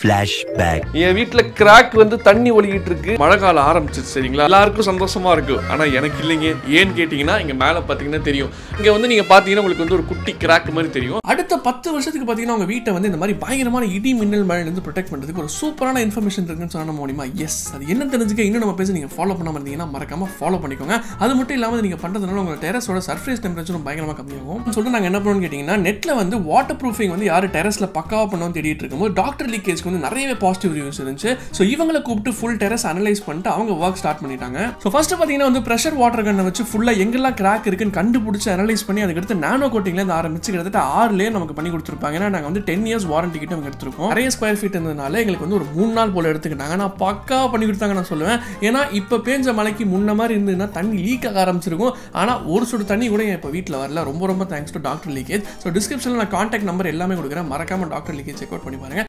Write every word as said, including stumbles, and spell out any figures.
Flashback. என் வீட்டுல crack வந்து தண்ணி ஒலிக்கிட்டு இருக்கு. மழை காலம் ஆரம்பிச்சிச்சு சரிங்களா. எல்லாருக்கும் சந்தோஷமா இருக்கு. ஆனா எனக்கு இல்லைங்க. ஏன்னு கேட்டீங்கன்னா இங்க மேல பாத்தீங்கன்னா தெரியும். இங்க வந்து நீங்க பாத்தீங்கன்னா உங்களுக்கு வந்து ஒரு குட்டி கிராக் மாதிரி தெரியும். அடுத்த பத்து வருஷத்துக்கு பாத்தீங்கன்னா உங்க வீட்டை வந்து இந்த மாதிரி பயங்கரமான இடி மின்னல் மழையில இருந்து ப்ரொடெக்ட் பண்றதுக்கு ஒரு சூப்பரான இன்ஃபர்மேஷன் இருக்குன்னு சொன்ன முடியுமா? எஸ், அது என்ன தெரிஞ்சுக்க இன்னும் நம்ம பேச நீங்க ஃபாலோ பண்ணாம இருந்தீங்கன்னா மறக்காம ஃபாலோ பண்ணிக்கோங்க. அது மட்டும் இல்லாம நீங்க பண்றதுனால உங்க டெரஸோட சர்ஃபேஸ் டெம்பரேச்சரும் பயங்கரமா கம்மியாகும். சொல்லிட்டு நாங்க என்ன பண்ணோம்னு கேட்டீங்கன்னா நெட்ல வந்து வாட்டர் ப்ரூஃபிங் வந்து யாரு டெரஸ்ல பக்காவா பண்ணணும்னு தேடிட்டு இருக்கும்போது டாக்டர் லீக்கேஜ்க்கு வந்து நிறையவே பாசிட்டிவ் ரிவ்யூஸ் இருந்துச்சு. ஸோ இவங்களை கூப்பிட்டு ஃபுல் டெரஸ் அனலைஸ் பண்ணிட்டு அவங்க ஒர்க் ஸ்டார்ட் பண்ணிட்டாங்க. ஸோ ஃபர்ஸ்ட் பார்த்தீங்கன்னா வந்து ப்ரெஷர் வாட்டர் கன்னை வச்சு ஃபுல்லாக எங்கெல்லாம் கிராக் இருக்குன்னு கண்டுபிடிச்சு அனலைஸ் பண்ணி அதுக்கடுத்து நானோ கோட்டிங்லேருந்து ஆரம்பிச்சு கிட்டத்தட்ட ஆறு லேயர் நமக்கு பண்ணி கொடுத்துருப்பாங்க. ஏன்னா நாங்கள் வந்து டென் இயர்ஸ் வாரண்டி கிட்ட அவங்க எடுத்திருக்கோம். நிறைய ஸ்கொயர் ஃபீட் இருந்ததுனால எங்களுக்கு வந்து ஒரு மூணு நாள் போல எடுத்துக்கிட்டாங்க. நான் பக்காவாக பண்ணி கொடுத்தாங்க நான் சொல்லுவேன். ஏன்னா இப்போ பேஞ்ச மலைக்கு முன்ன மாதிரி இருந்ததுன்னா தண்ணி லீக் ஆக ஆரம்பிச்சிருக்கும். ஆனால் ஒரு சுடு தண்ணி கூட இப்போ வீட்டில் வரல. ரொம்ப ரொம்ப thanks to doctor leakage. So டிஸ்கிரிப்ஷனில் நான் கான்டாக்ட் நம்பர் எல்லாமே கொடுக்குறேன். மறக்காம டாக்டர் லீக்கேஜ் செக் அவுட் பண்ணி பாருங்க.